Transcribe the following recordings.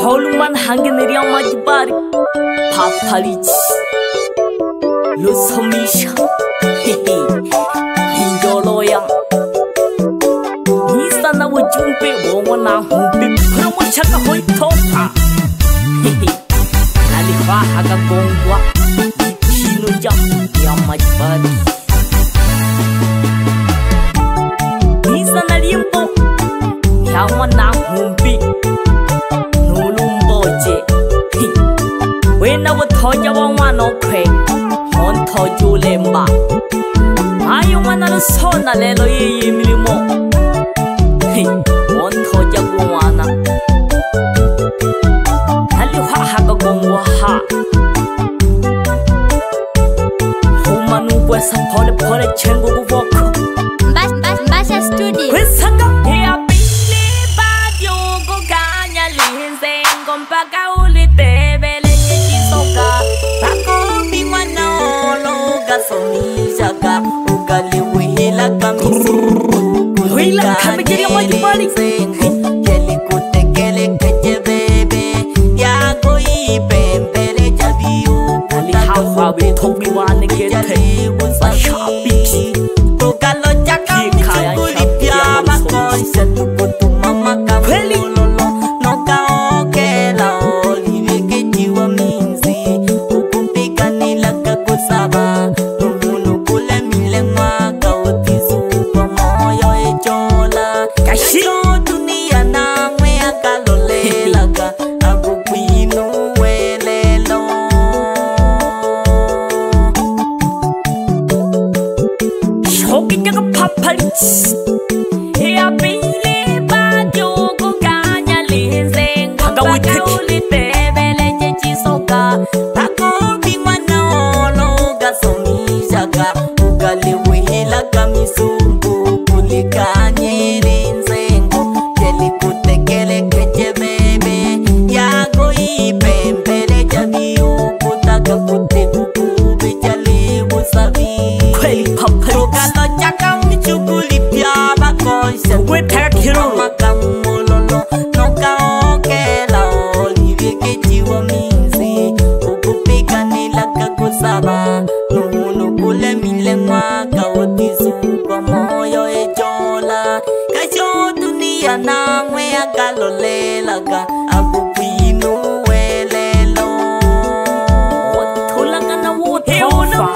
Holuman hangin riang majibari Papalic Lusomisha Hinjoloyang Nisana wujumpe wongona humpi Promo chaka hoi topa Nalifa haga gongwa Chino jam riang majibari Nisana limpo Yamana humpi When I would tell you one okay, on told you lemba. I want a son a little yimimo. On told you one. Tell you have a gongwaha. Woman who was a poly chango walk. Basha studio. With Sanga here, Billy Bad Yogo Ganya Lindsay, Gompaga Ulite. Wila kami jadi majibari Keli kute kele keje bebe Ya koi pempele jabiu Ali hawa bi thobi wane gete Bashapi To kalo jaka michukuli pia makoi Setu kutu mama kamu lolo Noka oke la oli Weke jiwa minzi Ukumpika nila kakusaba Numuno kule mile mwaka otizu kwa moyo echola Kasho dunia na mwe akalole laga Abukwinu welelo Shoki jaga papalic Hea bile badio go kanya linze Ngomba ulite bele jechi soka Tako bingwana olo gasomi jaga Ugali wihila kamisumbu Kulikanye linzengo Keli kute kele keje bebe Yago ipempele jabiu Kutaka kute kukube jali usabi Kweli papalic Tukalo chaka michukuli pia bakosha Wetaka kiro Makamulolo Noka okela Olivie kejiwa minzi Ukupika nila kakusaba Numuno kule mile mwaka Otizu kwa moyo echola Kasho dunia na mwe akalolelaga Abukwinu welelo Watulanga na wotofa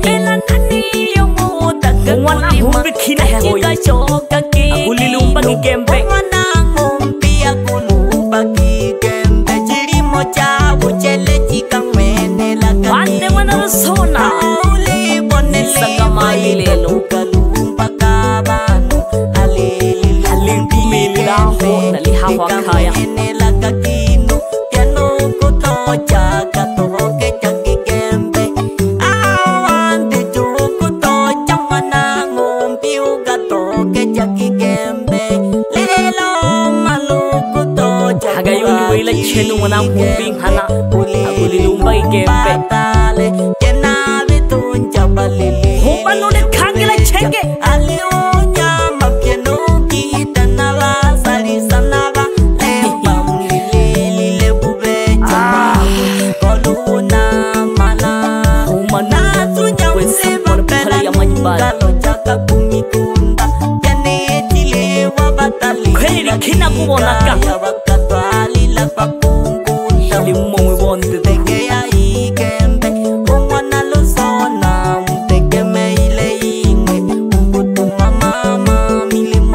Mwana humbi kina hoi Agulilumba kigembe Mwana humbi agulumba kigembe Chirimo cha uchele chika mwene laka Wande wana rasona Auli bonele Sakama ilelo Ukalumba kabanu Alili Alimbi laho Nalihawa kaya mwene laka kinu Yano kutocha katoke chaki gembe Awante chuku tocha mwana ngumbi Ugatoke chaki gembe Lelo maluku tocha Hagayoni wila chenu wana humbi hana Agulilumba kigembe Batale Jena bitunja balili Humba nune kangela chenge Alionya mapieno kita nala sari sanava Lemba mlili lebu becha Koluna mala Humba Natunya Wesa mseba pala ya majibari Kalo chaka kumikunda Jane tilewa batali Kweli kina kubonaka Ya wakatwali la pakungunda Limonwe bonde Tege ya ikembe Umwana losona Mtege meile ingwe Ukutuma mama milimo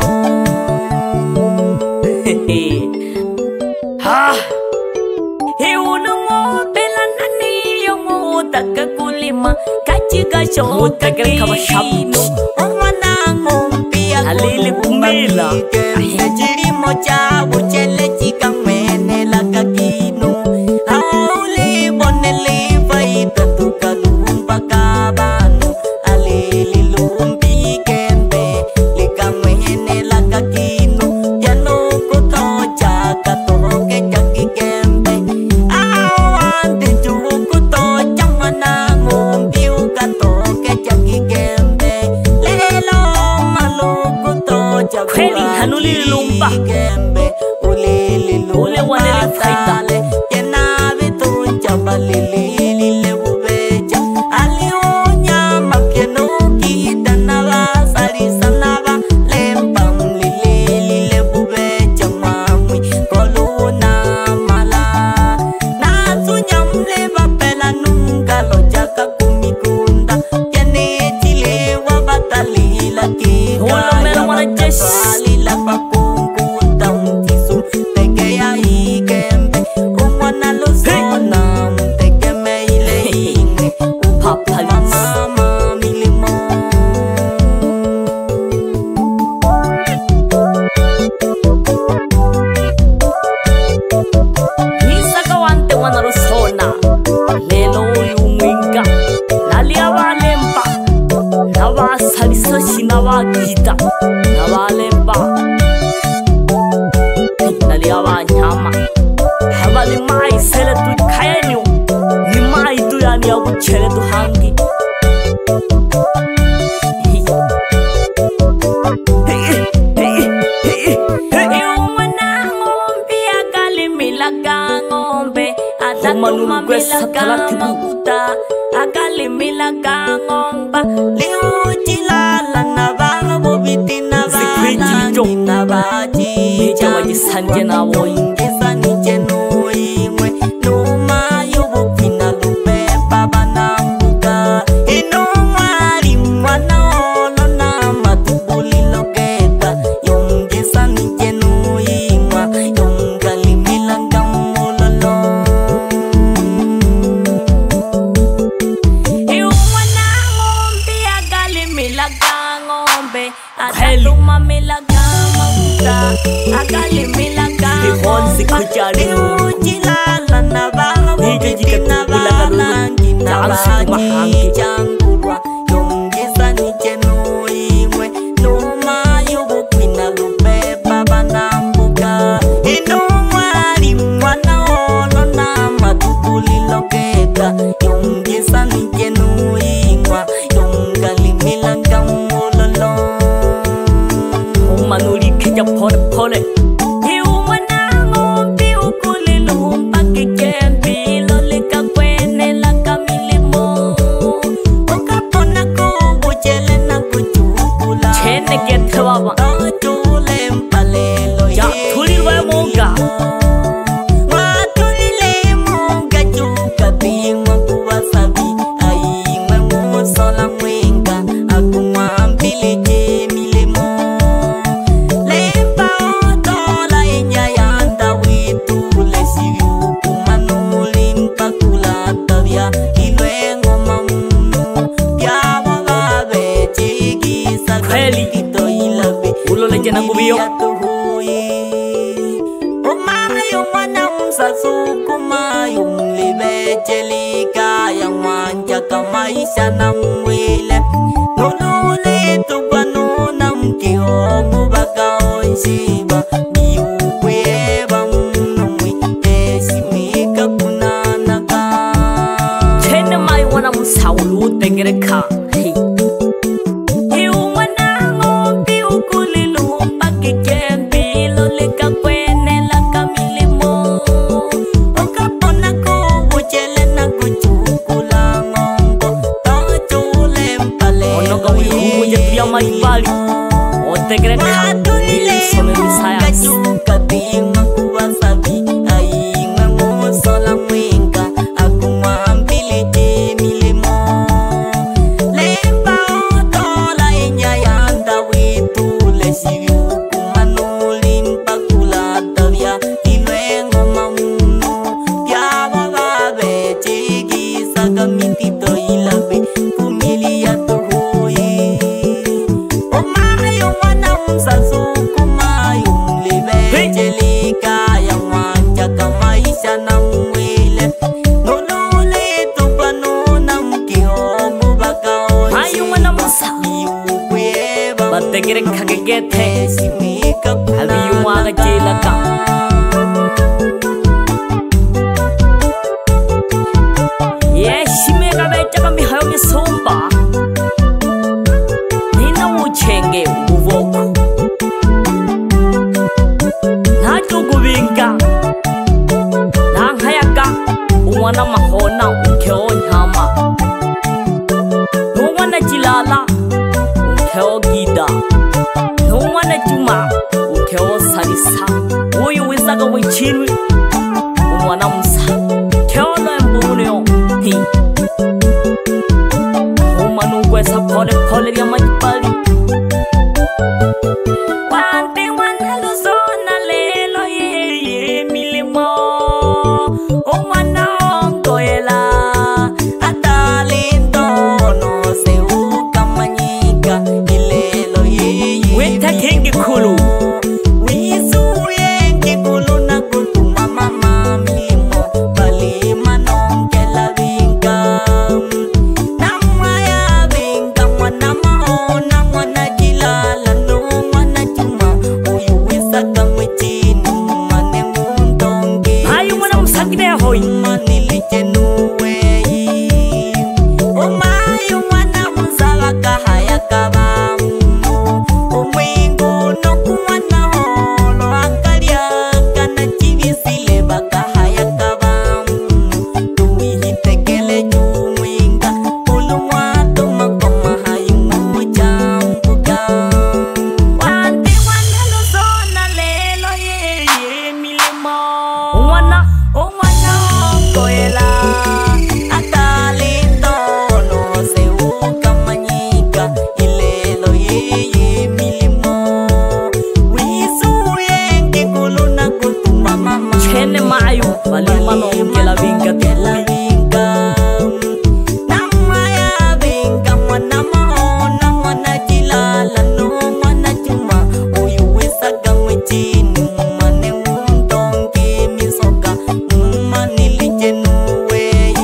Ha Hiunungo bela nani yungu Taka kulima Kachiga shota kama shabu Umwana ngumpi Alili pumela Ikembe chirimo cha uchele chika mwene laka kinu Hauli bonele faita tukalumba kabanu Alili lumbi kembe Lika mwene laka kinu Yano kutocha katoke chaki kembe Awante chuku tocha mwana ngumbi Ukatoke chaki kembe Lelo maluku tocha Kweli hanuli lumba Kembe ulili lumba Ule wanele faita Umanungwesa taratibu akalimila kangomba liujilala na babo bitina balangi na baji Nija wagisanje nabo ingesa nijenu imwe numa yubupina lupe baba nambuka inumwari mwana olo na matubuli loketa yungesa nijenu imwa yungalimila ngamulolo Ataluma milagama akalimila Ihonzi kujali ujilala na babo bitina balangi na baji jangurwa yongeza nijenu imwe numa yubupina lupe baba nambuka inumwari mwana olo na matubuli loketa yongeza nijenu imwa yongalimila ngamulolo Umanuri keja pole pole maisha na mwile nulule tubanu na mkihongu baka oishiba miukweba mnumwi esimika kunanaka Tene mai wana musawulu tengereka Maibali, o te greka, ni solo ni sayas. Katima kuwasabi, ainga musola mwenga, akuambili jemilemo. Lemba otola enya yanda witu lesiu kumanuli mpakula tavya iluengo mamuno. Piaba babe chigi sagamitito ilabe kumilia tohui. Bategere kagegete Habiyumwaga jelaka Yeshimega bejaga mihayo misumba Nina muchenge ubuvoko Najugubinga Nankayaga umwana mahona ukeo nyama Numwana jilala ukeo gida Numwana juma ukeo salisa Uyu wisaga wichinwi umwana musa Keo loembumuneo hi Umanu kwesa pole pole ya majibali Wante wana luzona lelo ye milimo Umwana ongoela Kulu Wisu yengi kulu na kutuma mama milimo Bali manongela vinga Namaya vinga mwana mao balima no kela vinga tukui namaya vinga mwana mahona mwana jilala no mwana chuma uyu wesaga mwechini mumane mundonge misoka mumani lijenuwe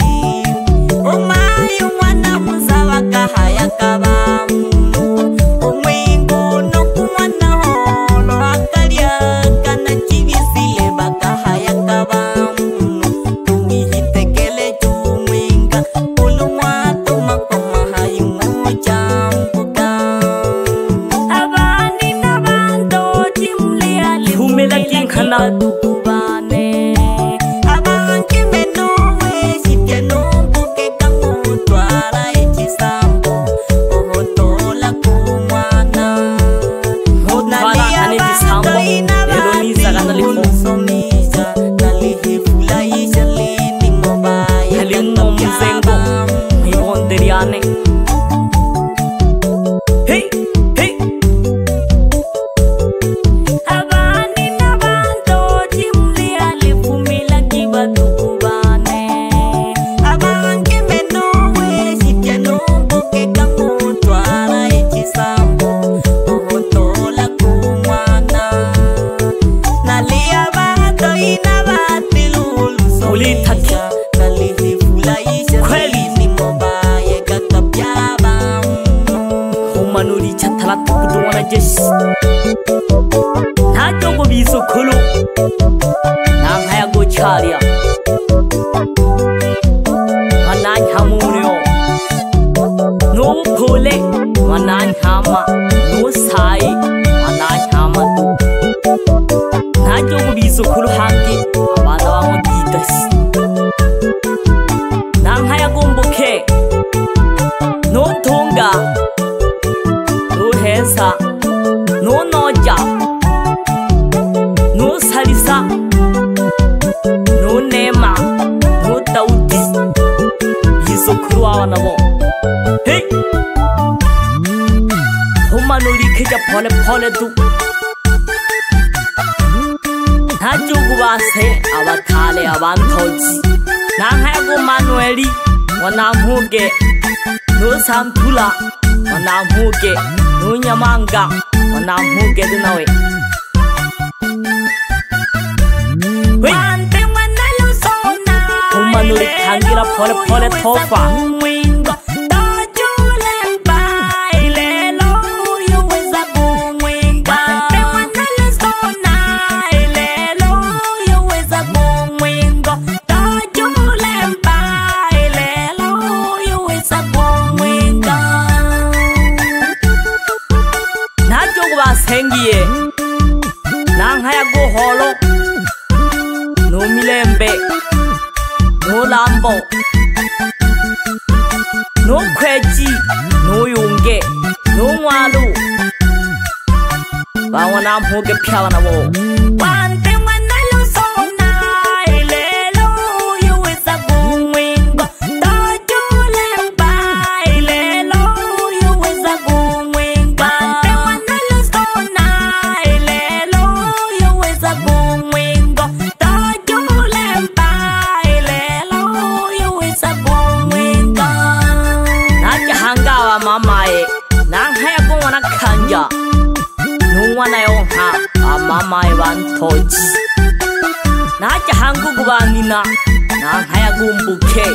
umayu mwana muzawa kahaya kabamu umwingu no kumwana holo akalia kana chivisile bakahaya kabamu tumihitekele chumwinga ulumwatu makoma hayu mujambuka abani nabando chimlia humela kinkana tukubane abanki menowe shityenombuke kamutwala echisambo ohotola kumwana Mutwala ane chisambo lelo nizaga somisha nalihifula ishalini mobaya halimo mzengo hibonderiane hey hey abani nabando chimlia lifumila kibatukubane abanki menowe shityenombuke kamutwala echisambo ohotola kumwana nalia bato inabatilulu Ulitaki. nalihifula Kweli. ishalini mobaya kakabyaba humanuri chatala tukuduwana jeshi ntajogo bisukulu nankaya gocharia mananyamunyo nupule mananyama nusai mananyama ntajogo bisukulu hangi abana bamwe bidasi nankaya gumbuke nuntunga nuhesa nunoja nusalisa nunema nudauti bisukulu wabana bo hey humanuri kija pole pole tu ntajugu base abatale abantoji nankayago manueli wanampuge nusampula wanampuge nunyamanga wanampuge dinawe Ante mwana lusona humanuri kangira pole pole tofa mwingo tojule mbailelo yuweza kumwingo Ante mwana lusona ilelo yuweza kumwingo tojule mbailelo yuweza kumwingo ntajogo basengiye nankayago holo numilembe nulambo nukweji nuyunge numwalu bawanampuge pyabana bo Ante mwana lusona ilelo yuweza kumwingo tojule mbailelo yuweza kumwingo Ante mwana lusona ilelo yuweza kumwingo tojule mbailelo yuweza kumwingo najahangawa mamaye nankayago wana kanja numwana yonka amamaye bantoji najahangugu banina nankayagumbuke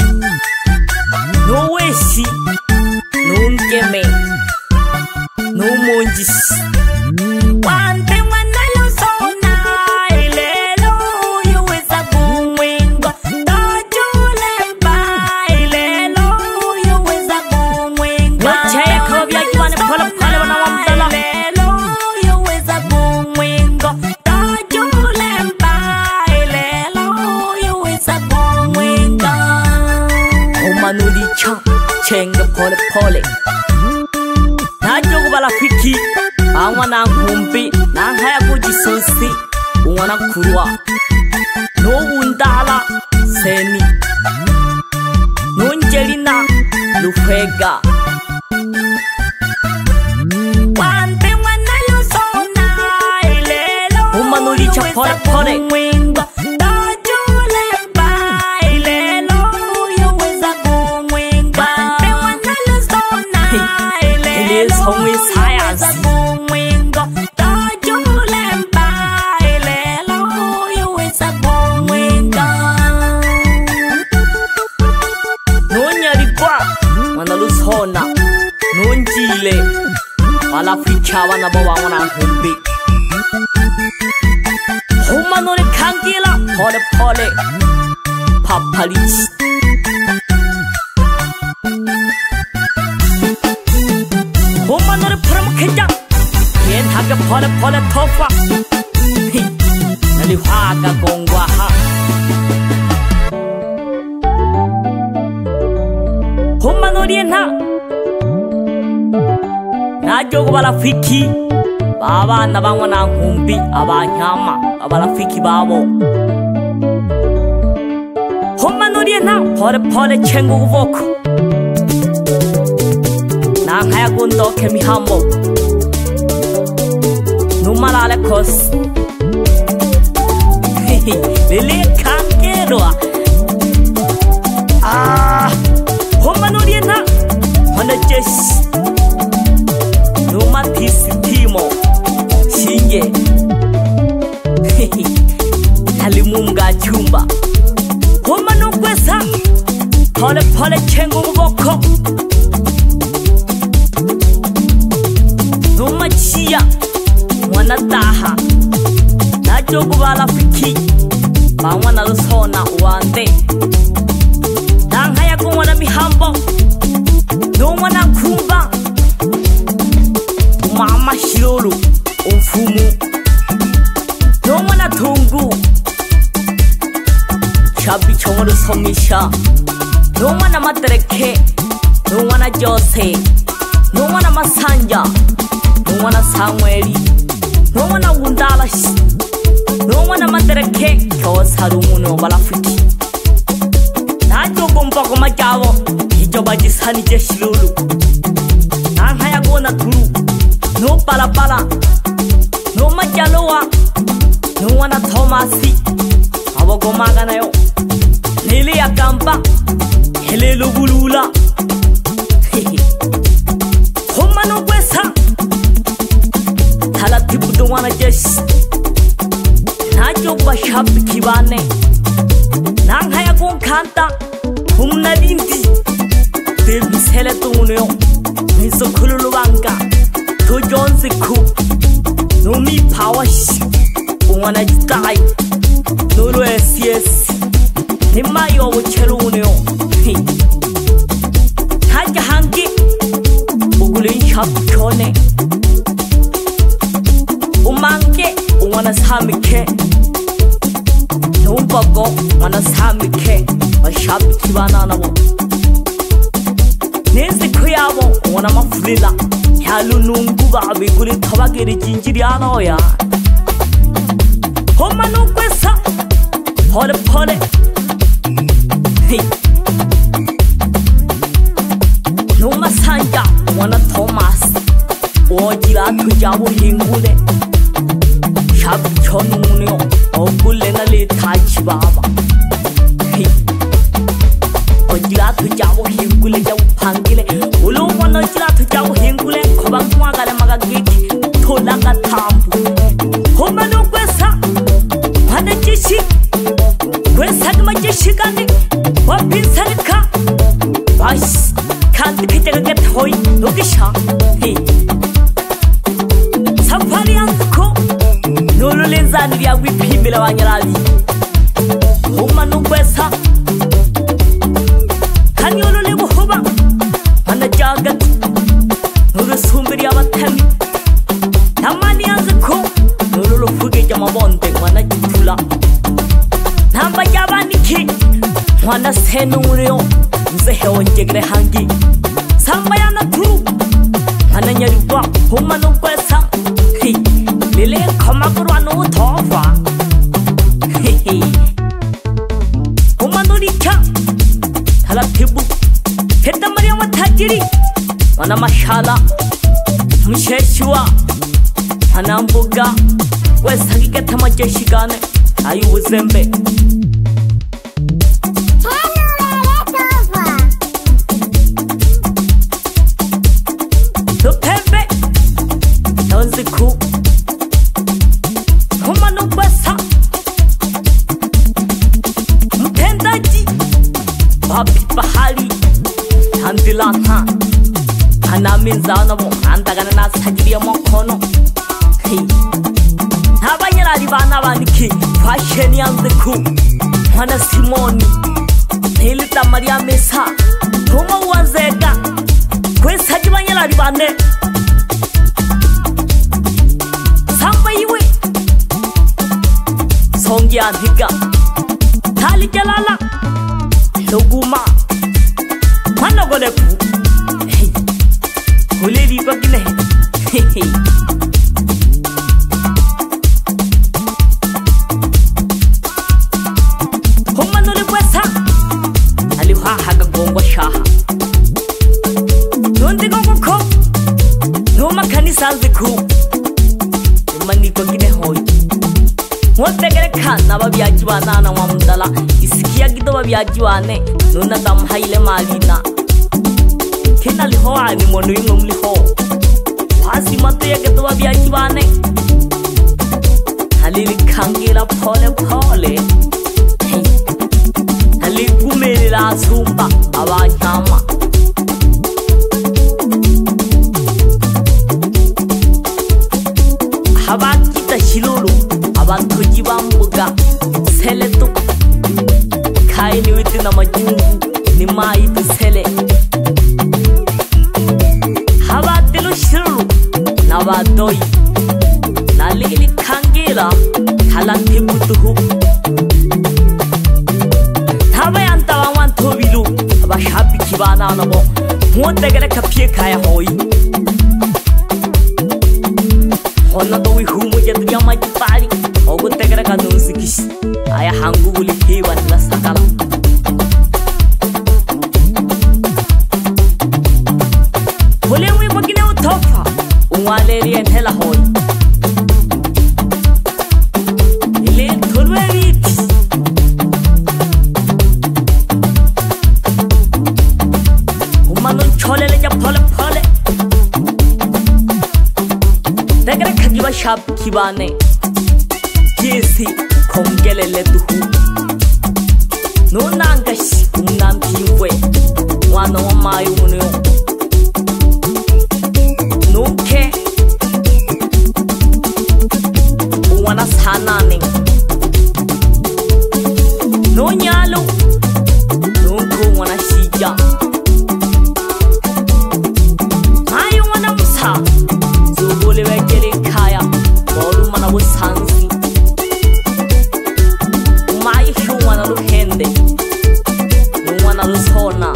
nuwesi nungeme numunjisi Ante mwana lusona ilelo yuweza kumwingo tojule mbailelo yuweza kumwingo Wachaya kobya kibane pole pole wana wamdala ilelo yuweza kumwingo tojule mbailelo yuweza kumwingo humanuri cha chenge pole pole ntajogo balafiki banywana nkumbi nankayago jisusi unywana kurwa nubundala seni nunjelina lufega Ante mwana lusona ilelo humanuri cha pole pole yuweza kumwingo Walaficha wanabawana humbi Humanore kangila pole pole Papalis Humanore pramukeja Yen haga pole pole tofa Nali haga gongwa ha Humanore na Najogo walafiki Baba nabangwana humbi abanyama abalafiki babo Humanore na pole pole chengu uvoko Nankaya gundo kemi hambo Numalale kos Lili kankerwa Humanore na Hona jes Numa tisi timo Shinge Halimunga chumba Humano kwesa Pole pole chengu uvoko Numa chia Mwana taha Najogu walafiki Bangwana lusona uwande Nanghaya kumwana mihambo Numwana kumba Mama shirolu Umfumu Numwana tungu Chabi chongo lusomisha Numwana matereke Numwana jose Numwana masanja Numwana Samueli Numwana wundalashi Numwana matereke Kyosa rumuno balafiki Najogo mpako majabo Hijoba jisani jeshilulu Nanghaya gona turu No pala pala No majaloa No wana Thomasi Awago magana yo Nili akampa Hele lubulula Humano kwesa Thala tipu do wana jesh Najo bashabi kibane Nanghaya gon kanta Humna dinti Debi sele tunyo Niso kululu wanga To Johnsi ku No mi powers Unwana jitai No lo SCS Nima yo wuchelu unyo Haja hangi Ugulin shop kone Umange Unwana samike Numbago Unwana samike Bashabi kibana nabo Nezi kuyabo Unwana mafulila Halu nungu babi kuli tabagiri jinjiri ano ya Humano kwesa Pole pole Numa sanja Wana Thomas Ojira tujabu hingule Shabi chonu munyo Ogule na le tachi baba Ojira tujabu hingule Jawu pangile Ulu wana ojira tujabu hingule Kobangu magale magagiki Tolanga tambu Humano kwesa Wana jishi Kwesa kama jishi gani Wapinsarika Bas Kanti kitega get hoi Nukisha Safari anzuko Nulu lenzani ya wipimila wanyalazi Humano kwesa Kanyolo lebu huba Wana jagat Nulu sumbiri ya watemi Namani anzuko Nulu lufuge jama bonde Wana jitula Namba jabaniki Wana senu ureo Mzehe onjegre hangi Samba ya naturu Wana nyaribwa Humano kwesa Lile kamakuru anu tofa Humano licha Thala tibu Heta maria watajiri Wana mashala Msheshua Wana mbuga Wesa kiketa majeshi gane Ayu uzembe Tupembe Nonziku Humano kwesa Mtendaji Wapi bahali Handilata Hanamin zanamo nandagana nasagiriye mokono abanyarari bana bandiki fashion yanze ku mwana Simoni Nilita Maria Mesa Toma wazega kwesa jibanyarari bane samba iwe songi antika Tali jalala Luguma Mwana goleku Kuleli bagine Homa nole kwesa Aliwa haga gongwa shaha Nonde gongo ko Noma kanisa ziku Mani bagine hoi Mwotegere kana babyajiwana na wamudala Isikia gido babyajiwane Nuna damhaile malina Kena liho ani mono yungom liho Pasi matu ya gido babyajiwane Halili kangira pole pole Halili kumeli la sumba Abanyama Habakita shilulu Abantu jibambuga Seletu Kaini witi na majungu Ni maitu sele Habatilu shiru Na badoi Na lili kangira Kalanti butuhu Tabayanta wanto bilu Abashabi kibana nabo Mwotegere kapie kaya hoi Hona dowi humu jadu yama jipari Ogu tegere ka nusikish Aya hangu guli hewa nila sakala Hole mwi bagine utofa Unwaleri enhela hoi Ile tulwe viti Humanun chole leja pole pole Tegere kajiba shab kibane Kesi kongele letuhu No nangashi umnantiwe Wana wa mayu unyo No ke Uwana sanane No nyalo No ko wana shija Mayu wana musa Zubole wekele kaya Bolu mana wusansi Wana luhende Nwana lusona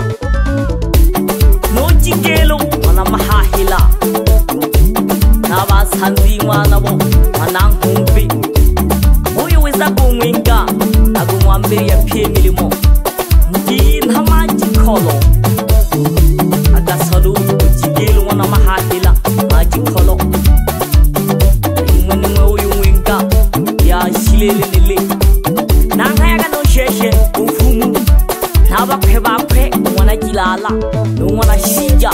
No jigelo Wana mahahila Naba sanzi wana bo Wana humbi Moyo weza kumwinga Nagu mwambiri ya pie milimo Mjin hama jikolo Aga salu Jigelo wana mahahila Majikolo Mwene uyu mwinga Ya shilele nile Nanghayaga no sheshe ufumu Naba kwe Mwana jilala Nwana shija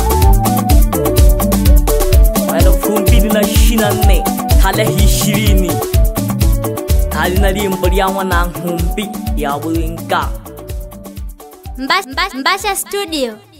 Wala fumbini na shinane Kale hishirini Kali na limbori ya wana humbi Ya winga Mbasha Studio.